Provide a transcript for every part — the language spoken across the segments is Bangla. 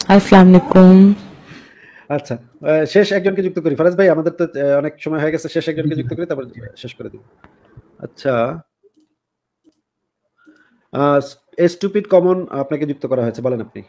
আসসালামু আলাইকুম। আচ্ছা, শেষ একজনকে যুক্ত করি। ফারাজ ভাই, আমাদের তো অনেক সময় হয়ে গেছে। শেষ জি, একজনকে জি যুক্ত ভাই। করি, তারপর জি ভাই। শেষ করে দিব। আচ্ছা, স্টুপিড কমন আপনাকে যুক্ত করা হয়েছে, বলেন আপনি।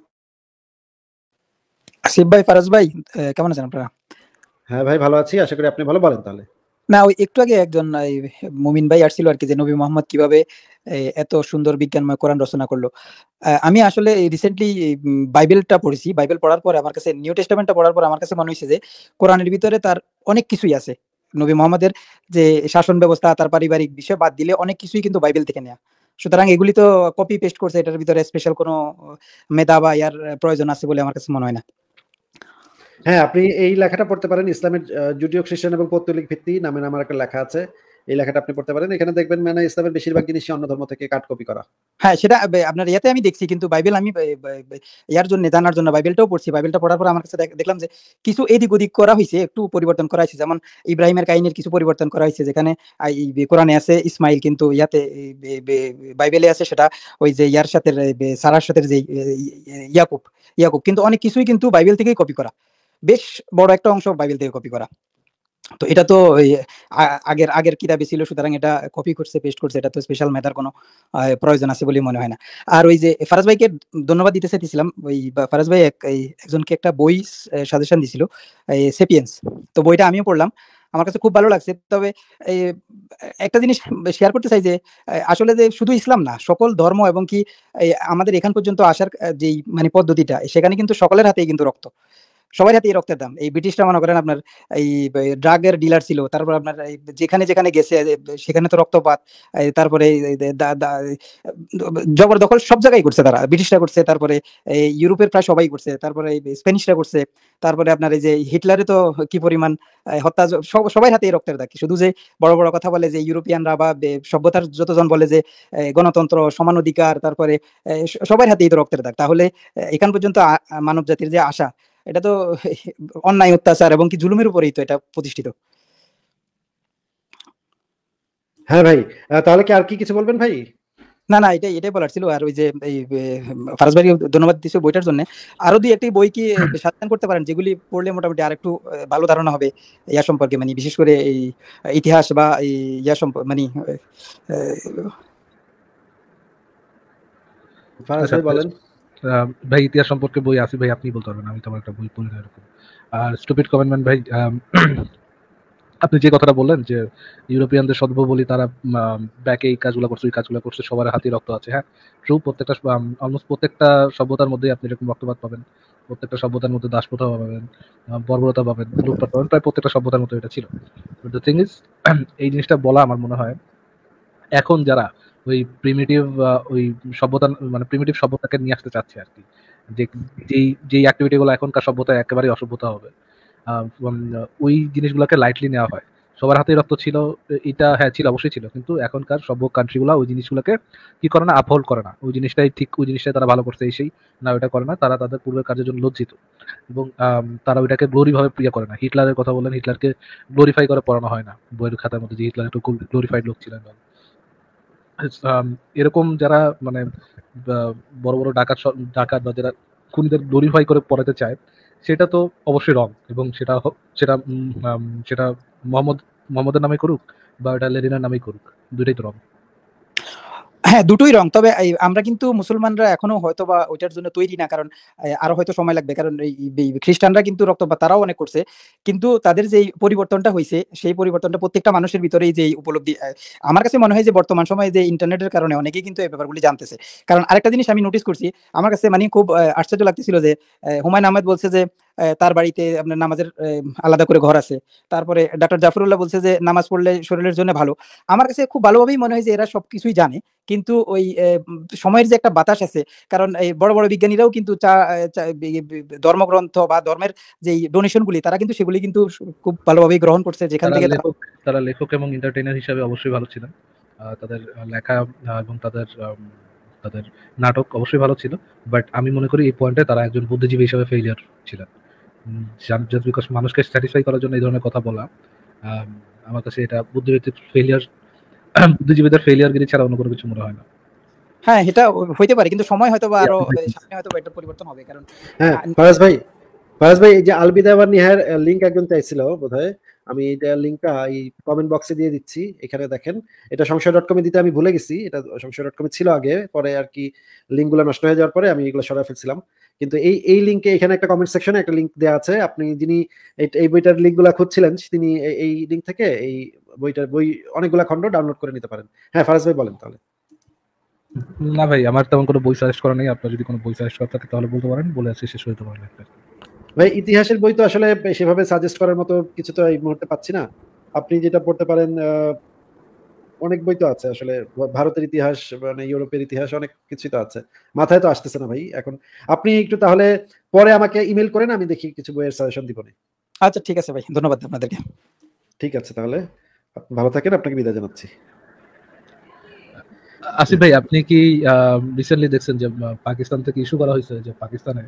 আসিফ ভাই, ফারাজ ভাই, কেমন আছেন আপনারা? হ্যাঁ ভাই, ভালো আছি। আশা করি আপনি ভালো। বলেন তাহলে। না, ওই একটু আগে একজন মুমিন ভাই আসছিল আরকি, যে নবী মোহাম্মদ কিভাবে এত সুন্দর বিজ্ঞানময় কোরআন রচনা করলো। আমি আসলে রিসেন্টলি বাইবেলটা পড়েছি। বাইবেল পড়ার পরে আমার কাছে, নিউ টেস্টামেন্টটা পড়ার পর আমার কাছে মনে হইছে যে কোরআনের ভিতরে তার অনেক কিছুই আছে। নবী মোহাম্মদের যে শাসন ব্যবস্থা, তার পারিবারিক বিষয় বাদ দিলে অনেক কিছুই কিন্তু বাইবেল থেকে নেয়া। সুতরাং এগুলি তো কপি পেস্ট করছে, এটার ভিতরে স্পেশাল কোনো মেধা বা ইয়ার প্রয়োজন আছে বলে আমার কাছে মনে হয় না। হ্যাঁ, আপনি এই লেখাটা পড়তে পারেন। ইসলামের জুডিও খ্রিস্টান এবং পৌত্তলিক ভিত্তি নামে আমার একটা লেখা আছে। এই লেখাটা আপনি পড়তে পারেন। এখানে দেখবেন মানে ইসলামের বেশিরভাগ জিনিসই অন্য ধর্ম থেকে কাট কপি করা। হ্যাঁ, সেটা আপনার ইয়াতে আমি দেখছি, কিন্তু বাইবেল আমি ইয়ার জন্য, জানার জন্য বাইবেলটাও পড়ছি। বাইবেলটা পড়ার পর আমার কাছে দেখলাম যে কিছু এদিক ওদিক করা হইছে, একটু পরিবর্তন করা হইছে। যেমন ইব্রাহিমের কাহিনীর কিছু পরিবর্তন করা হইছে, যেখানে কোরআনে আছে ইসমাইল, কিন্তু ইয়াতে বাইবেলে আছে সেটা ওই যে ইয়ার সাথে, সারার সাথে যে ইয়াকুব ইয়াকুব কিন্তু অনেক কিছুই কিন্তু বাইবেল থেকেই কপি করা। বেশ বড় একটা অংশ বাইবেল থেকে কপি করা। তো এটা তো ওই আগের আগের কিতাবে ছিল, সুতরাং এটা কপি করছে, পেস্ট করছে, এটা তো স্পেশাল মেধার কোনো প্রয়োজন আছে বলে মনে হয় না। আর ওই যে ফারাজ ভাইকে ধন্যবাদ দিতে চাইতেছিলাম, ওই ফারাজ ভাই একজনকে একটা বই সাজেশন দিছিল, সেপিয়েন্স। তো বইটা আমিও পড়লাম, আমার কাছে খুব ভালো লাগছে। তবে এই একটা জিনিস শেয়ার করতে চাই যে আসলে যে শুধু ইসলাম না, সকল ধর্ম এবং কি আমাদের এখান পর্যন্ত আসার যেই মানে পদ্ধতিটা, সেখানে কিন্তু সকলের হাতেই কিন্তু রক্ত, সবার হাতেই রক্তের দাম। এই ব্রিটিশরা মনে করেন আপনার এই ড্রাগের ডিলার ছিল। তারপর আপনার এই যেখানে, যেখানে গেছে সেখানে তো রক্তপাত। তারপরে এই জবরদখল সব জায়গায় করছে তারা। ব্রিটিশরা করছে, তারপরে এই ইউরোপের প্রায় সবাই করছে। তারপরে এই স্প্যানিশরা করছে। তারপরে আপনার এই যে হিটলারে তো কি পরিমাণ হত্যা, সবাই হাতেই রক্তের দাগ। শুধু যে বড়, বড় কথা বলে যে ইউরোপিয়ানরা বা সভ্যতার যতজন বলে যে গণতন্ত্র, সমান অধিকার, তারপরে সবার হাতেই তো রক্তের দাগ। তাহলে এখান পর্যন্ত মানব জাতির যে আশা, এটা তো অন্যায়, অত্যাচার এবং কি জুলুমের উপরেই তো এটা প্রতিষ্ঠিত। হ্যাঁ ভাই, তাহলে কি আর কি কিছু বলবেন ভাই? না, না, এটাই বলার ছিল। আর ওই যে এই ফারাজ ভাইকে ধন্যবাদ দিচ্ছি বইটার জন্য। আরো ২-১টি বই কি সাজেশন করতে পারেন, যেগুলি পড়লে মোটামুটি আরেকটু ভালো ধারণা হবে ইয়া সম্পর্কে, মানে বিশেষ করে এই ইতিহাস বা এই ইয়া মানে ফারাজ আচ্ছা ভাই বলেন। ভাই, ইতিহাস সম্পর্কে বই আসি ভাই, আপনি বলতে পারবেন, আমি তো আমার একটা বই পড়ি না এরকম। আর স্টুপিড কমেন্টমেন্ট ভাই, আপনি যে কথাটা বললেন যে ইউরোপিয়ানদের সদ্য বলি, তারা ব্যাকে এই কাজগুলো করছে, ওই কাজগুলো করছে, সবার হাতে রক্ত আছে। হ্যাঁ, ট্রু। প্রত্যেকটা অলমোস্ট প্রত্যেকটা সভ্যতার মধ্যে আপনি এরকম রক্তপাত পাবেন। প্রত্যেকটা সভ্যতার মধ্যে দাসপ্রথা পাবেন, বর্বরতা পাবেন, লুটপাট পাবেন। প্রায় প্রত্যেকটা সভ্যতার মধ্যে এটা ছিল। বাট দ্য থিং ইজ, এই জিনিসটা বলা আমার মনে হয় এখন যারা ওই প্রিমিটিভ ওই সভ্যতা, মানে প্রিমিটিভ সভ্যতাকে নিয়ে আসতে চাচ্ছে আর কি, যে যেই অ্যাক্টিভিটি গুলো এখনকার সভ্যতায় একেবারেই অসভ্যতা হবে, ওই জিনিসগুলোকে লাইটলি নেওয়া হয়। সবার হাতেই রক্ত ছিল, এটা হ্যাঁ ছিল, অবশ্যই ছিল, কিন্তু এখনকার সভ্য কান্ট্রিগুলো ওই জিনিসগুলোকে কি করে না, আপহোল্ড করে না। ওই জিনিসটাই ঠিক, ওই জিনিসটাই তারা ভালো করছে, এই সেই না, ওটা করে না। তারা তাদের পূর্বের কাজের জন্য লজ্জিত, এবং তারা ওইটাকে গ্লোরি ভাবে প্রিয় করে না। হিটলারের কথা বললেন, হিটলারকে গ্লোরিফাই করে পড়ানো হয় না বইয়ের খাতার মধ্যে যে হিটলার একটু গ্লোরিফাইড লোক ছিলেন। এরকম যারা মানে বড় বড় ডাকাত ডাকাত বা যারা খুনিদের গ্লোরিফাই করে পড়াতে চায়, সেটা তো অবশ্যই রং। এবং সেটা সেটা সেটা মোহাম্মদের নামে করুক বা এটা লেনিনের নামেই করুক, দুইটাই তো রং। হ্যাঁ, দুটোই রং। তবে আমরা কিন্তু মুসলমানরা এখনো হয়তোবা ওইটার জন্য তৈরি না। কারণ আরো হয়তো সময় লাগবে। কারণ এই খ্রিস্টানরা কিন্তু রক্তপাত তারাও অনেক করছে। কিন্তু তাদের যেই পরিবর্তনটা হইছে, সেই পরিবর্তনটা প্রত্যেকটা মানুষের ভিতরেই যেই উপলব্ধি, আমার কাছে মনে হয় যে বর্তমান সময়ে যে ইন্টারনেটের কারণে অনেকেই কিন্তু এই ব্যাপারগুলি জানতেছে। কারণ আরেকটা জিনিস আমি নোটিস করছি, আমার কাছে মানে খুব আশ্চর্য লাগতেছিল যে হুমায়ূন আহমেদ বলছে যে তার বাড়িতে আপনার নামাজের আলাদা করে ঘর আছে। তারপরে ডক্টর জাফরুল্লাহ বলছে যে নামাজ পড়লে শরীরের জন্য ভালো। আমার কাছে খুব ভালোভাবেই মনে হয় যে এরা সবকিছুই জানে। কিন্তু ওই সময়ের যে একটা বাতাস আছে, কারণ এই বড়, বড় বিজ্ঞানীরাও কিন্তু ধর্মগ্রন্থ বা ধর্মের যেই ডোনেশন গুলি, তারা কিন্তু সেগুলি কিন্তু খুব ভালোভাবেই গ্রহণ করছে, যেখান থেকে তারা লেখক এবং এন্টারটেইনার হিসেবে অবশ্যই ভালো ছিলেন। তাদের লেখা এবং তাদের তাদের নাটক অবশ্যই ভালো ছিল। বাট আমি মনে করি এই পয়েন্টে তারা একজন বুদ্ধিজীবী হিসেবে ফেইলিয়ার ছিলেন। জাস্ট বিকজ মানুষকে স্যাটিসফাই করার জন্য এই ধরনের কথা বলা, আমার কাছে এটা বুদ্ধিবৃত্তিক ফেইলিয়ার, বুদ্ধিজীবীদের ফেইলিয়ারগিরি ছাড়া অন্য কোনো কিছু মনে হয় না। হ্যাঁ, এটা হইতে পারে, কিন্তু সময় হয়তো বা আরো সামনে হয়তো এটা পরিবর্তন হবে, কারণ হ্যাঁ ফারাজ ভাই এই যে আলবিদা ওয়ান নিহার লিংক একজন চাইছিল বোধহয়, আমি এটা লিংকটা এই কমেন্ট বক্সে দিয়ে দিচ্ছি, এখানে দেখেন। এটা সংশয়.com এ দিতে আমি ভুলে গেছি, এটা সংশয়.com এ ছিল আগে, পরে আর কি লিংকগুলো নষ্ট হয়ে যাওয়ার পরে আমি এগুলো সরাই ফেলছিলাম। কিন্তু এই লিংকে এখানে একটা কমেন্ট সেকশনে একটা লিংক দেওয়া আছে, আপনি যিনি এই বইটার লিংকগুলো খুঁজছিলেন তিনি এই লিংক থেকে এই বই অনেকগুলা খণ্ড ডাউনলোড করে নিতে পারেন। হ্যাঁ ফারাজ ভাই বলেন তাহলে। না ভাই, আমার তেমন কোনো বই সাজেস্ট করা নেই। আপনার যদি কোনো বই সাজেস্ট করা থাকে তাহলে বলতে পারেন, বলে আছে শেষ হইতে পারলে। ভাই ইতিহাসের বই তো আসলে সেভাবে সাজেস্ট করার মতো কিছু তো এই মুহূর্তে পাচ্ছি না। আপনি যেটা পড়তে পারেন, অনেক বই তো আছে আসলে, ভারতের ইতিহাস মানে ইউরোপের ইতিহাস অনেক কিছুই তো আছে, মাথায় তো আসতেছে না ভাই এখন। আপনি একটু তাহলে পরে আমাকে ইমেল করেন, আমি দেখি কিছু বইয়ের সাজেশন দিব না। আচ্ছা ঠিক আছে ভাই, ধন্যবাদ আপনাদেরকে। ঠিক আছে তাহলে, ভালো থাকেন, আপনাকে বিদায় জানাচ্ছি। আসিফ ভাই, আপনি কি রিসেন্টলি দেখছেন যে পাকিস্তান থেকে ইস্যু করা হয়েছে যে পাকিস্তানে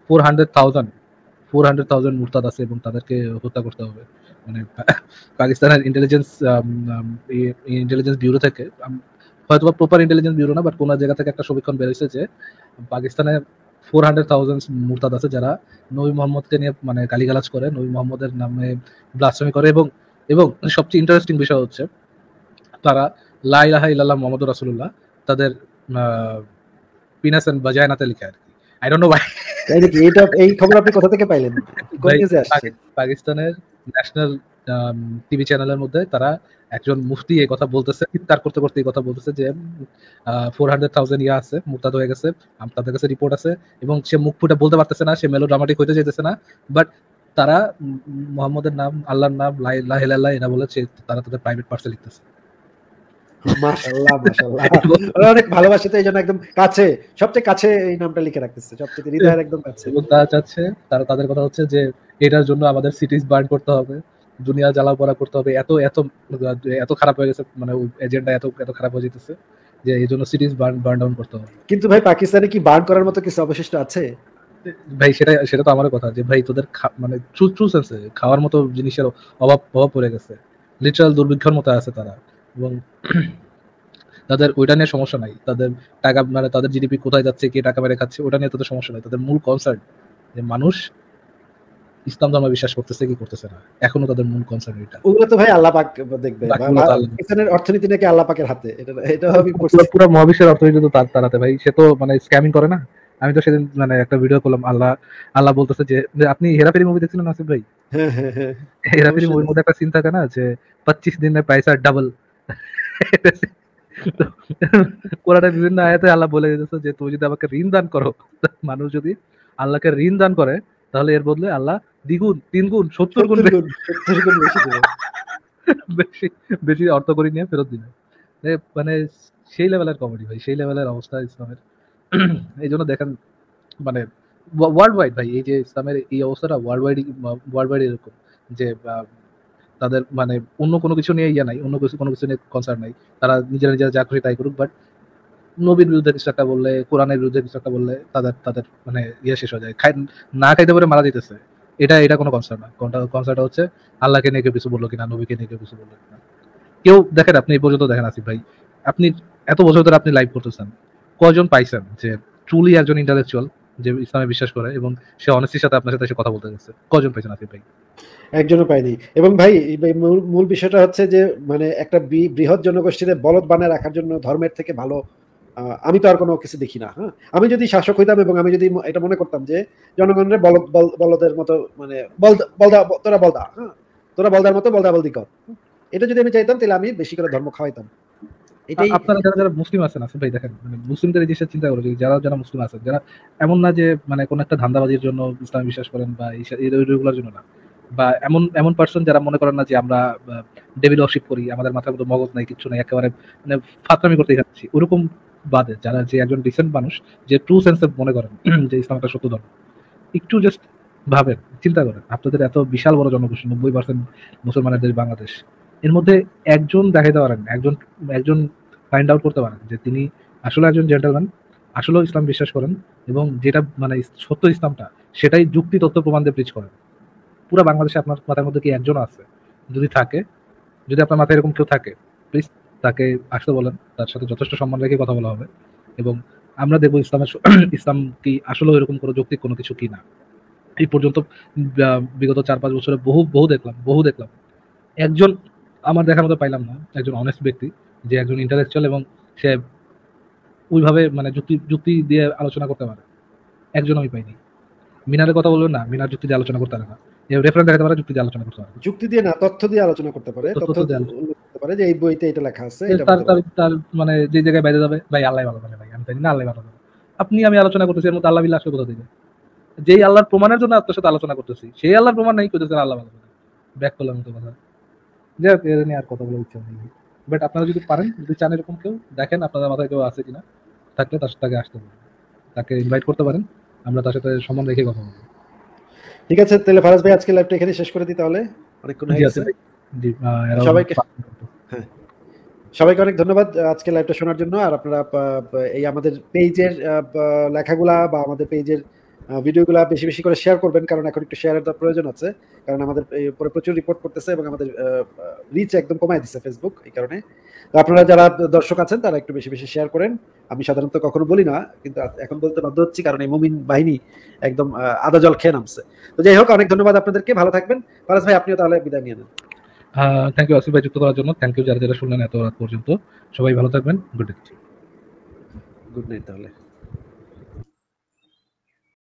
400,000 মুরতাদ আছে এবং তাদেরকে হত্যা করতে হবে? মানে পাকিস্তানের ইন্টেলিজেন্স ব্যুরো থেকে, হয়তো প্রপার ইন্টেলিজেন্স ব্যুরো না, বাট কোন জায়গা থেকে একটা সমীক্ষণ বের হয়েছে যে পাকিস্তানে 400,000 মুরতাদ আছে যারা নবী মোহাম্মদকে নিয়ে মানে গালিগালাজ করে, নবী মোহাম্মদের নামে ব্লাসফেমি করে, এবং এবং সবচেয়ে ইন্টারেস্টিং বিষয় হচ্ছে তারা লা ইলাহা ইল্লাল্লাহ মুহাম্মাদুর রাসূলুল্লাহ তাদের পিনাস এন্ড ভাজাইনাতে লিখে আর কি। আই ডোন্ট নো ভাই। এই খবর আপনি কোথা থেকে পাইলেন? কোন নিউজে আসছে? পাকিস্তানের ন্যাশনাল টিভি চ্যানেলের মধ্যে তারা একজন মুফতি এই কথা বলতেছে, চিৎকার করতে করতে এই কথা বলতেছে যে 400,000 ইয়া আছে, মুরতাদ হয়ে গেছে, তাদের কাছে রিপোর্ট আছে, এবং সে মুখ ফুটে বলতে পারতেছে না, সে মেলোড্রামাটিক হইতে চাইতেছে না, বাট তারা মুহাম্মদের নাম, আল্লাহর নাম, লা ইলাহা ইল্লাল্লাহ এটা বলে তারা তাদের প্রাইভেট পার্সে লিখতেছে। মাশাআল্লাহ মাশাআল্লাহ, ওরা অনেক ভালোবাসে তো এইজন্য একদম কাছে, সবচেয়ে কাছে এই নামটা লিখে রাখতেছে, সবচেয়ে হৃদয়ের একদম কাছে। এবং তারা চাচ্ছে, তাদের কথা হচ্ছে যে এটার জন্য আমাদের সিটিজ বার্ন করতে হবে, দুনিয়া জ্বালাপোড়া করতে হবে, এত এত এত খারাপ হয়ে গেছে, মানে এজেন্ডা এত এত খারাপ হয়ে যেতেছে যে এই জন্য সিটিজ বার্ন ডাউন করতে হবে। কিন্তু ভাই পাকিস্তানে কি বার্ন করার মতো কিছু অবশিষ্ট আছে? ভাই সেটা তো আমার কথা, যে ভাই তোদের মানে ট্রু সেন্সে খাওয়ার মতো জিনিসের অভাব পড়ে গেছে, লিটারাল দুর্ভিক্ষের মতো আছে তারা, এবং তাদের ওইটা নিয়ে সমস্যা নাই, তাদের টাকা মানে তাদের জিডিপি কোথায় যাচ্ছে, কে টাকা মেরে খাচ্ছে, ওটা নিয়ে তাদের সমস্যা নাই, তাদের মূল কনসার্ন যে মানুষ ইসলাম ধর্ম বিশ্বাস করতেছে কি করতেছে না, এখনো তাদের মূল কনসার্ন এটা। ওগুলো তো ভাই আল্লাহ পাক দেখবে, পাকিস্তানের অর্থনীতি নাকি আল্লাহ পাকের হাতে, এটা আমি পুরো মহাবিশ্বের অর্থনীতি তো তার হাতে ভাই, সে তো মানে স্ক্যামিং করে না। আমি তো সেদিন মানে একটা ভিডিও করলাম, আল্লাহ বলতেছে যে আপনি হেরাফেরি মুভি দেখছিলেন আসিফ ভাই? হ্যাঁ হ্যাঁ হ্যাঁ, হেরাফেরি মুভির মধ্যে একটা সিন থাকে না যে 25 दिन में पैसा डबल। কোরআনের বিভিন্ন আয়াতে আল্লাহ বলে দিতেছে যে তুমি যদি আমাকে ঋণ দান করো, মানুষ যদি আল্লাহকে ঋণ দান করে তাহলে এর বদলে আল্লাহ দ্বিগুণ, 3 গুণ, 70 গুণ বেশি বেশি অর্থ করে নিয়ে ফেরত দিবে। মানে সেই লেভেলের কমেডি ভাই, সেই লেভেলের অবস্থা ইসলামের। এই জন্য দেখেন মানে ওয়ার্ল্ড ওয়াইড ভাই, এই যে ইসলামের এই অবস্থাটা ওয়ার্ল্ড ওয়াইড এরকম যে তাদের মানে অন্য কোনো কিছু নিয়ে ইয়া নাই, অন্য কোনো কিছু নিয়ে কনসার্ন নাই, তারা নিজেরা যা খুশি তাই করুক, বাট নবীর বিরুদ্ধে কিছু একটা বললে, কোরআনের বিরুদ্ধে কিছু একটা বললে তাদের মানে ইয়ে শেষ হয়ে যায়, না খাইতে পারে মারা দিতেছে, এটা কোনো কনসার্ন না। কনসার্নটা হচ্ছে আল্লাহকে নিয়ে কেউ কিছু বললো কিনা, নবীকে নিয়ে কেউ কিছু বললো কিনা। কেউ দেখেন, আপনি এই পর্যন্ত দেখেন আসিফ ভাই, আপনি এত বছর ধরে আপনি লাইভ করতেছেন, কয়জন পাইছেন যে ট্রুলি একজন ইন্টালেকচুয়াল যে ইসলামে বিশ্বাস করে এবং সে অনেস্টির সাথে আপনার সাথে এসে কথা বলতে গেছে? কয়জন পাইছেন আসিফ ভাই? একজনও পাইনি। এবং ভাই মূল বিষয়টা হচ্ছে যে মানে একটা বৃহৎ জনগোষ্ঠীতে বলদ বানায় রাখার জন্য ধর্মের থেকে ভালো আমি তো আর কোনো কিছু দেখি না। হ্যাঁ, আমি যদি শাসক হইতাম এবং আমি যদি এটা মনে করতাম যে জনগণের বলদের মতো মানে তোরা বলদা, হ্যাঁ তোরা বলদার মতো বলদা বলদি কর, এটা যদি আমি চাইতাম তাহলে আমি বেশি করে ধর্ম খাওয়াইতাম। এটাই আপনারা যারা মুসলিম আছেন আসিফ ভাই, দেখেন মানে মুসলিমদের এই জিনিসটা চিন্তা করে, যারা মুসলিম আছেন, যারা এমন না যে মানে কোন একটা ধান্দাবাজির জন্য ইসলাম বিশ্বাস করেন বা এইগুলোর জন্য না, বা এমন পার্সন যারা মনে করেন না যে আমরা ডেভিল ওয়ার্শিপ করি, আমাদের মাথার মধ্যে মগজ নাই, কিছু নাই, একেবারে মানে ফাতরামি করতে যাচ্ছি, ওরকম বাদে যারা যে একজন ডিসেন্ট মানুষ যে ট্রু সেন্সে মনে করেন যে ইসলাম একটা সত্য ধর্ম, একটু জাস্ট ভাবেন, চিন্তা করেন, আপনাদের এত বিশাল বড় জনগোষ্ঠী, 90% মুসলমানের দেশ বাংলাদেশ, এর মধ্যে একজন দেখাইতে পারেন, একজন ফাইন্ড আউট করতে পারেন যে তিনি আসলে একজন জেন্টলম্যান, আসলেও ইসলাম বিশ্বাস করেন এবং যেটা মানে সত্য ইসলামটা সেটাই যুক্তি তথ্য প্রমাণ দিয়ে প্রিচ করেন? পুরো বাংলাদেশে আপনার মাথার মধ্যে কি একজন আছে? যদি থাকে, যদি আপনার মাথায় এরকম কেউ থাকে, প্লিজ তাকে আসতে বলেন, তার সাথে যথেষ্ট সম্মান রেখে কথা বলা হবে। এবং আমরা দেখবো ইসলাম কি আসলে এরকম কোনো যৌক্তিক কোনো কিছু কি না। এই পর্যন্ত বিগত 4-5 বছরে বহু দেখলাম, একজন আমার দেখার মতো পাইলাম না একজন অনেস্ট ব্যক্তি যে একজন ইন্টালেকচুয়াল এবং সে ওইভাবে মানে যুক্তি দিয়ে আলোচনা করতে পারে, একজন আমি পাইনি। মিনারের কথা বলবেন না, মিনার যুক্তি দিয়ে আলোচনা করতে পারে না, রেফারেন্স দেখাতে পারে, যুক্তি দিয়ে আলোচনা করতে পারে, যুক্তি দিয়ে না, তথ্য দিয়ে আলোচনা করতে পারে, তথ্য তথ্য দিয়ে উল্লেখ করতে পারে যে এই বইতে এটা লেখা আছে, এটা তার বলতে পারে। তার মানে যে জায়গায় বাইরে যাবে, ভাই আল্লাহ ভালো জানে, ভাই আমি জানি না, আল্লাহ ভালো জানে। আমি আলোচনা করতেছি, এর মধ্যে আল্লাহ বিল্লাহ আসলে কোথা থেকে? যেই আল্লাহর প্রমাণের জন্য আপনার সাথে আলোচনা করতেছি, সেই আল্লাহর প্রমাণ নাই, কইতেছেন আল্লাহ ভালো জানে। ব্যাক করলাম তো কথা, যাই হোক, এর নিয়ে আর কথা বলার ইচ্ছা নেই। বাট আপনারা যদি পারেন, যদি চান এরকম কেউ দেখেন আপনাদের মাথায় কেউ আছে কিনা, থাকলে তাকে আসতে পারেন, তাকে ইনভাইট করতে পারেন, আমরা তার সাথে সম্মান রেখে কথা বলবো। ঠিক আছে, তাহলে ফারাজ ভাই আজকে লাইভটা এখানে শেষ করে দিই, তাহলে অনেকক্ষণ হয়ে গেছে। সবাইকে অনেক ধন্যবাদ আজকে লাইভটা শোনার জন্য। আর আপনারা এই আমাদের পেজের লেখাগুলা বা আমাদের পেজের ভিডিওগুলা বেশি বেশি করে শেয়ার করবেন, কারণ এখন একটু শেয়ারের প্রয়োজন আছে, কারণ আমাদের উপরে প্রচুর রিপোর্ট করতেছে এবং আমাদের রিচ একদম কমায় দিচ্ছে ফেসবুক। এই কারণে আপনারা যারা দর্শক আছেন তারা একটু বেশি বেশি শেয়ার করেন। আমি সাধারণত কখনো বলি না, কিন্তু এখন বলতে বাধ্য হচ্ছি, কারণ এই মুমিন বাহিনী একদম আদা জল খেয়ে নামছে। তো যাই হোক, অনেক ধন্যবাদ আপনাদেরকে, ভালো থাকবেন। ফারাজ ভাই আপনিও তাহলে বিদায় নিয়ে নেন। থ্যাংক ইউ আসিফ ভাই যুক্ত করার জন্য, থ্যাংক ইউ যারা যারা শুনলেন এত রাত পর্যন্ত, সবাই ভালো থাকবেন, গুড নাইট। গুড নাইট তাহলে।